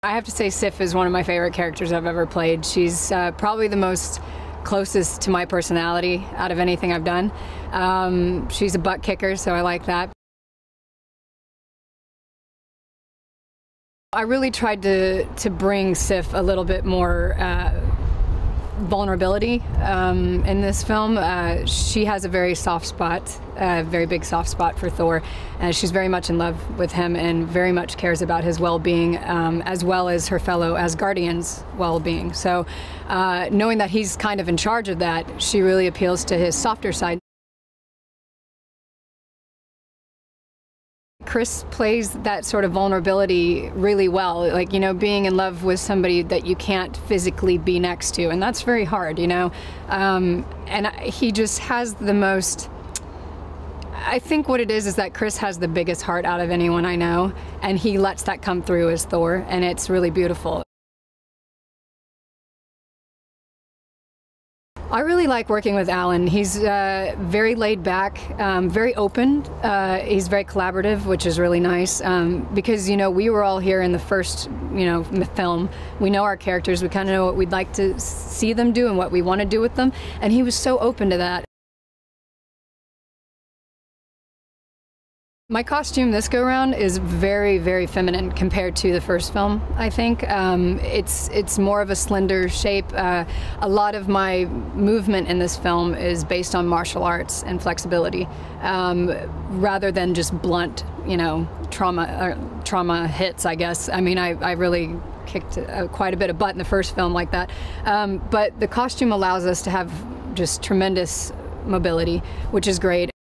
I have to say Sif is one of my favorite characters I've ever played. She's probably the most closest to my personality out of anything I've done. She's a butt kicker, so I like that. I really tried to bring Sif a little bit more vulnerability in this film. She has a very soft spot, a very big soft spot for Thor. She's very much in love with him and very much cares about his well-being, as well as her fellow Asgardians' well-being. So knowing that he's kind of in charge of that, she really appeals to his softer side. Chris plays that sort of vulnerability really well, like, you know, being in love with somebody that you can't physically be next to, and that's very hard, you know. And he just has the most, I think what it is that Chris has the biggest heart out of anyone I know, and he lets that come through as Thor, and it's really beautiful. I really like working with Alan. He's very laid back, very open. He's very collaborative, which is really nice because, you know, we were all here in the first, you know, film. We know our characters. We kind of know what we'd like to see them do and what we want to do with them. And he was so open to that. My costume this go-round is very, very feminine compared to the first film, I think. It's more of a slender shape. A lot of my movement in this film is based on martial arts and flexibility, rather than just blunt, you know, trauma hits, I guess. I mean, I really kicked quite a bit of butt in the first film like that. But the costume allows us to have just tremendous mobility, which is great.